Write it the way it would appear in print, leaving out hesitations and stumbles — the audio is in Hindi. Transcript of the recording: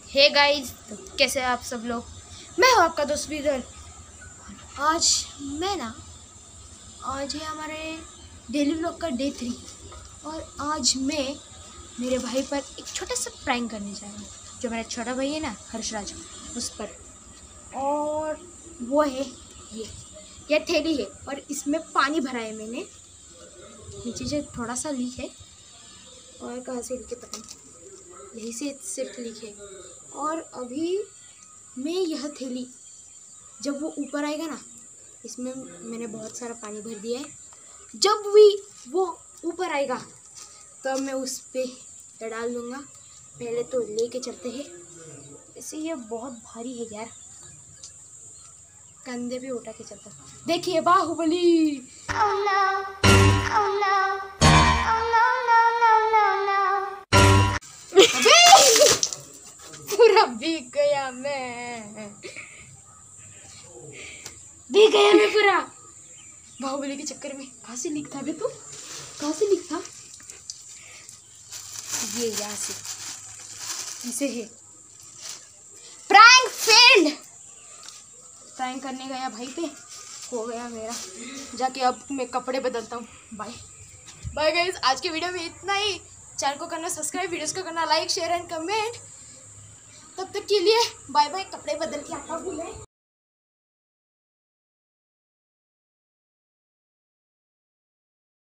हे गाइस, तो कैसे हैं आप सब लोग। मैं हूँ आपका दोस्त विदर। आज आज है हमारे डेली व्लॉग का डे 3 और आज मैं मेरे भाई पर एक छोटा सा प्रैंक करने जा रहा हूँ। जो मेरा छोटा भाई है ना, हर्षराज, उस पर। और वो है ये थैली है और इसमें पानी भरा है मैंने। नीचे से थोड़ा सा लीक है और कहाँ से लीक है पता नहीं, यहीं से सिर्फ लीक है। और अभी मैं यह थैली जब वो ऊपर आएगा ना, इसमें मैंने बहुत सारा पानी भर दिया है। जब भी वो ऊपर आएगा तब मैं उस पे डाल दूँगा। पहले तो लेके चलते हैं। ऐसे ये बहुत भारी है यार, कंधे पे उठा के चलता। देखिए Baahubali. oh no, oh no, oh no, no, no, no, no. पूरा भीग गया मैं पूरा बाहुबली के चक्कर में। कहाँ से लीक था बे तू? कहाँ से लीक था? ये यहाँ से ऐसे है। Prank failed. प्रैंक करने गया भाई पे, हो गया मेरा। जाके अब मैं कपड़े बदलता हूँ। बाय बाय गाइस, आज के वीडियो में इतना ही। चैनल को करना सब्सक्राइब, वीडियोस को करना लाइक, शेयर एंड कमेंट। तब तक के लिए बाय बाय। कपड़े बदल के आता हूँ मैं।